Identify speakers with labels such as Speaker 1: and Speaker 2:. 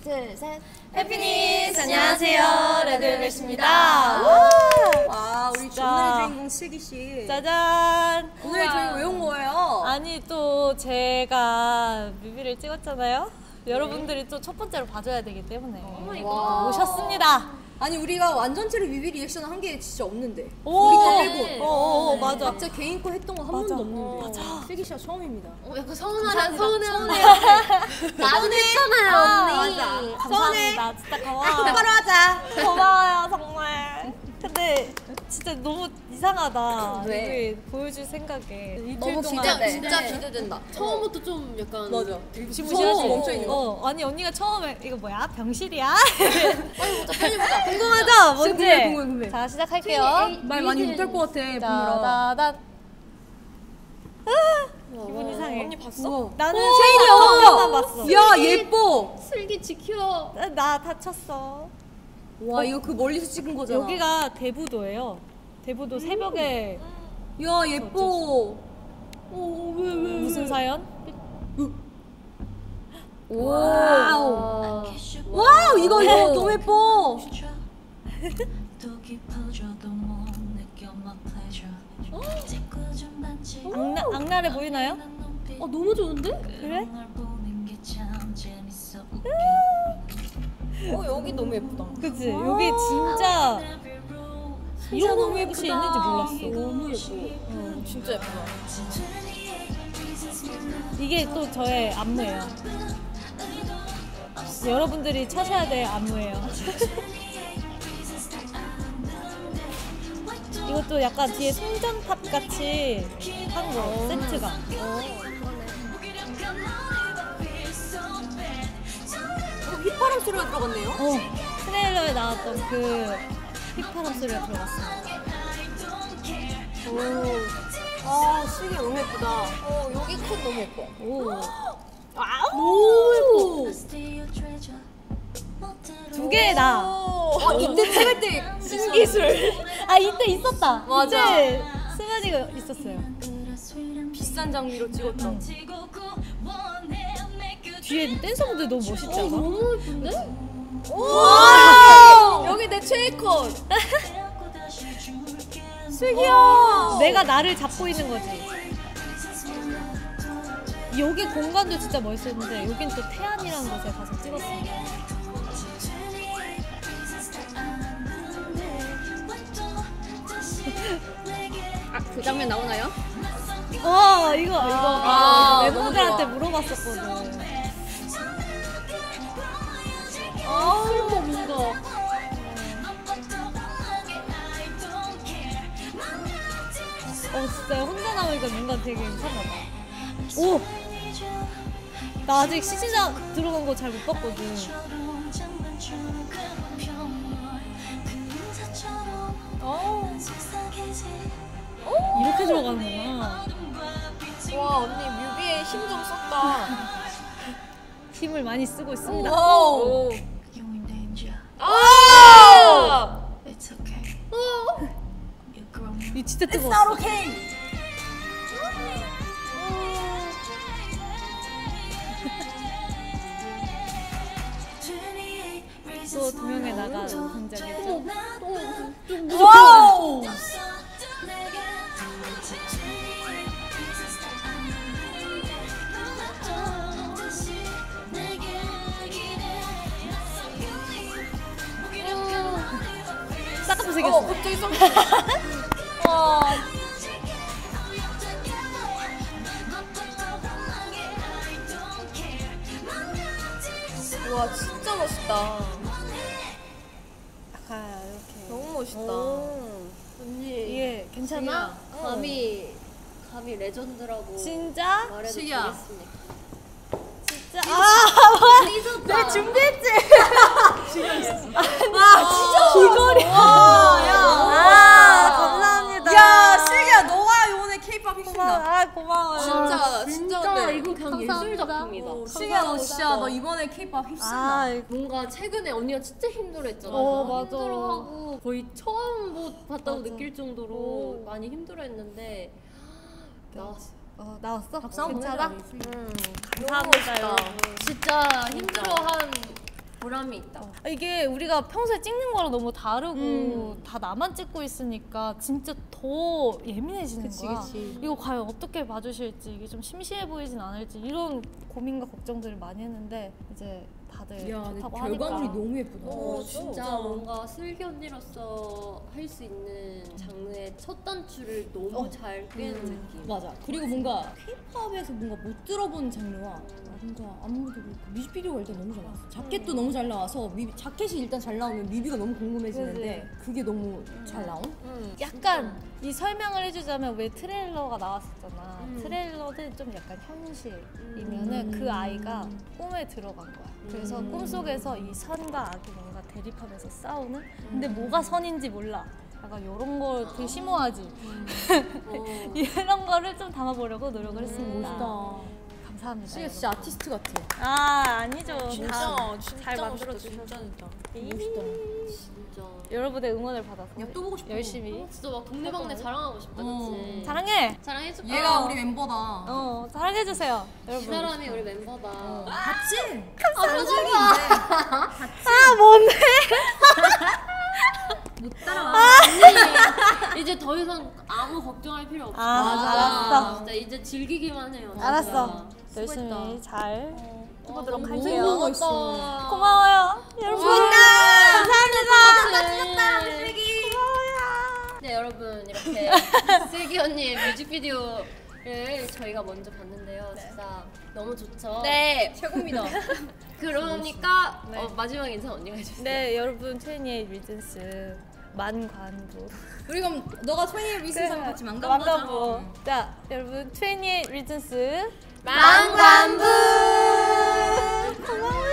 Speaker 1: 둘, 셋.
Speaker 2: 해피니스 안녕하세요, 레드벨벳입니다.
Speaker 3: 와, 우리 오늘의 주인공 슬기 씨.
Speaker 2: 짜잔.
Speaker 3: 오늘 저희 왜 온 거예요?
Speaker 2: 아니 또 제가 뮤비를 찍었잖아요. 여러분들이 또 첫 번째로 봐줘야 되기 때문에 오셨습니다.
Speaker 3: 아니 우리가 완전체로 뮤비 리액션 한 게 진짜 없는데.
Speaker 2: 오,
Speaker 3: 우리가 빼고.
Speaker 2: 맞아.
Speaker 3: 각자 개인 거 했던 거 한 번도 없는데.
Speaker 2: 맞아.
Speaker 3: 슬기 씨가 처음입니다.
Speaker 1: 약간 서운해.
Speaker 2: 나도
Speaker 1: 했잖아요, 언니.
Speaker 2: 맞아. 감사합니다. 진짜 고마워요.
Speaker 3: 똑바로 하자.
Speaker 2: 고마워요 정말. 근데 진짜 너무 이상하다.
Speaker 3: 왜?
Speaker 2: 여기 보여줄 생각에 이틀
Speaker 3: 너무
Speaker 2: 동안
Speaker 3: 진짜
Speaker 1: 기대된다. 처음부터 좀 약간.
Speaker 3: 맞아.
Speaker 2: 무시무시하지.
Speaker 3: 멈춰 있는 거.
Speaker 2: 아니 언니가 처음에 이거 뭐야? 병실이야?
Speaker 1: 빨리 보자.
Speaker 2: 궁금하죠? 뭔지?
Speaker 3: 궁금해.
Speaker 2: 자 시작할게요.
Speaker 3: 말 많이 못할 것 같아. 보느라.
Speaker 2: 따다단. 기분 이상해.
Speaker 1: 언니 봤어?
Speaker 2: 나는
Speaker 3: 체인이
Speaker 2: 한 번만 봤어.
Speaker 3: 야 예뻐.
Speaker 1: 슬기 지켜.
Speaker 2: 나 다쳤어.
Speaker 3: 와 이거 그 멀리서 찍은 거잖아.
Speaker 2: 여기가 대부도예요. 대부도 새벽에
Speaker 3: 야 예뻐.
Speaker 2: 무슨 사연?
Speaker 3: 와우. 와우 이거 너무 예뻐.
Speaker 2: 악랄해 보이나요?
Speaker 1: 너무 좋은데?
Speaker 2: 그래?
Speaker 3: 여기 너무 예쁘다.
Speaker 2: 그치? 여기 진짜 이런 곳이 있는지 몰랐어.
Speaker 3: 너무 예뻐.
Speaker 1: 진짜 예쁘다.
Speaker 2: 이게 또 저의 안무예요. 여러분들이 쳐셔야 될 안무예요. 이것도 약간 뒤에 송전탑 같이 한 거, 세트가.
Speaker 3: 휘파람 소리가 들어갔네요.
Speaker 2: 트레일러에 나왔던 그 휘파람 소리가 들어갔어요.
Speaker 3: 아 슬기 너무 예쁘다.
Speaker 1: 여기 컷 너무 예뻐.
Speaker 3: 오.
Speaker 2: 두 개나.
Speaker 3: 이때 찍을 때
Speaker 1: 신기술.
Speaker 2: 아 이때 있었다.
Speaker 3: 맞아.
Speaker 2: 이때 승현이가 있었어요.
Speaker 3: 비싼 장비로 찍었던.
Speaker 2: 뒤에 댄서분들 너무 멋있지 않아?
Speaker 1: 너무 예쁜데?
Speaker 3: 와! 여기 내 최애 컷. 슬기야.
Speaker 2: 내가 나를 잡고 있는 거지. 여기 공간도 진짜 멋있었는데 여긴 또 태안이라는 곳에 가서 찍었어요.
Speaker 1: 그 장면 나오나요?
Speaker 2: 이거
Speaker 3: 너무
Speaker 2: 멤버들한테
Speaker 3: 좋아.
Speaker 2: 물어봤었거든.
Speaker 1: 슬퍼 뭔가.
Speaker 2: 진짜 혼자 나오니까 뭔가 되게 이상하다. 오! 나 아직 시즌 들어간 거 잘 못 봤거든. 이렇게 들어가는구나.
Speaker 1: 와 언니 뮤비에 힘 좀 썼다.
Speaker 2: 힘을 많이 쓰고 있습니다.
Speaker 3: 오.
Speaker 2: 이 진짜 뜨거웠어.
Speaker 3: 오케이.
Speaker 2: 또 두 명의 나가 등장했죠.
Speaker 3: 와우.
Speaker 2: 싹같이 생겼어.
Speaker 3: 갑자기 좀.
Speaker 1: 와 진짜 멋있다.
Speaker 2: 약간 이렇게.
Speaker 1: 너무 멋있다. 언니
Speaker 2: 이게 괜찮아?
Speaker 1: 감히 레전드라고
Speaker 2: 진짜?
Speaker 1: 말해도
Speaker 3: 시기야.
Speaker 1: 되겠습니까?
Speaker 2: 진짜?
Speaker 1: 내가
Speaker 2: 준비했지?
Speaker 3: 귀걸이.
Speaker 2: 감사합니다.
Speaker 3: 야 슬기야 너가 이번에 K-pop 휩쓴다.
Speaker 2: 고마워요.
Speaker 1: 진짜 근데 이거 그냥 예술 작품이다.
Speaker 3: 슬기야 너 진짜 너 이번에 K-pop 휩쓴다.
Speaker 1: 뭔가 최근에 언니가 진짜 힘들어했잖아.
Speaker 2: 맞아.
Speaker 1: 힘들어하고 거의 처음 봤다고 느낄 정도로 많이 힘들어했는데 나왔어.
Speaker 2: 나왔어?
Speaker 3: 박수 한번
Speaker 2: 괜찮아?
Speaker 3: 보내자.
Speaker 2: 감사합니다. 여러분.
Speaker 1: 진짜 힘들어한
Speaker 3: 보람이 있다.
Speaker 2: 이게 우리가 평소에 찍는 거랑 너무 다르고 다 나만 찍고 있으니까 진짜 더 예민해지는 거야.
Speaker 3: 그치.
Speaker 2: 이거 과연 어떻게 봐주실지, 이게 좀 심심해 보이진 않을지 이런 고민과 걱정들을 많이 했는데 이제 다들
Speaker 4: 야, 근데
Speaker 2: 좋다고
Speaker 4: 결과물이
Speaker 2: 하니까.
Speaker 4: 너무 예쁘다.
Speaker 3: 진짜 뭔가 슬기 언니로서 할 수 있는 장르의 첫 단추를 너무 잘 꿰는 느낌.
Speaker 4: 맞아. 그리고 뭔가 K-팝에서 뭔가 못 들어본 장르와 뭔가 안무도 그렇고 뮤직비디오가 일단 너무 잘 나왔어. 자켓도 너무 잘 나와서 자켓이 일단 잘 나오면 뮤비가 너무 궁금해지는데 그게 너무 잘 나온?
Speaker 2: 약간 이 설명을 해주자면 왜 트레일러가 나왔었잖아. 트레일러는 좀 약간 현실이면은 그 아이가 꿈에 들어간 거야. 그래서 꿈속에서 이 선과 악이 뭔가 대립하면서 싸우는? 근데 뭐가 선인지 몰라. 약간 이런 거 되게 심오하지. 이런 거를 좀 담아보려고 노력을 했습니다.
Speaker 4: 멋있다.
Speaker 2: 감사합니다.
Speaker 4: 시가 진짜 아티스트 같아.
Speaker 2: 아, 아니죠.
Speaker 1: 진짜
Speaker 2: 잘
Speaker 1: 멋있다,
Speaker 2: 만들어주셔서.
Speaker 1: 진짜.
Speaker 3: 진짜.
Speaker 2: 여러분의 응원을 받아서
Speaker 4: 야, 또 보고 싶어.
Speaker 2: 열심히
Speaker 3: 진짜 막 동네방네 자랑하고 싶다, 그치?
Speaker 2: 사랑해.
Speaker 3: 자랑해줄까?
Speaker 4: 얘가 우리 멤버다.
Speaker 2: 사랑해주세요,
Speaker 3: 이
Speaker 2: 여러분.
Speaker 3: 사람이 우리 멤버다.
Speaker 4: 같이?
Speaker 2: 아, 뭔데?
Speaker 4: 못 따라와.
Speaker 3: 언니, 이제 더 이상 아무 걱정할 필요 없어.
Speaker 2: 알았어.
Speaker 3: 진짜 이제 즐기기만 해요. 진짜.
Speaker 2: 알았어. 열심히 잘 해보도록
Speaker 3: 너무
Speaker 2: 할게요.
Speaker 3: 고마웠다.
Speaker 2: 고마워요, 여러분. 감사합니다. 고마워요.
Speaker 3: 네, 여러분 이렇게 슬기 언니의 뮤직비디오를 저희가 먼저 봤는데요. 진짜 너무 좋죠?
Speaker 1: 네.
Speaker 3: 최고입니다. 그러니까
Speaker 2: 네.
Speaker 3: 마지막 인사 언니가 해주세요.
Speaker 2: 네, 여러분 28 리즌스 만관부.
Speaker 4: 우리 그럼 너가 소희의 미술사랑 같이 망가보자.
Speaker 2: 만관부. 자, 여러분 28 리즌스
Speaker 3: 만관부!
Speaker 2: 고마워요.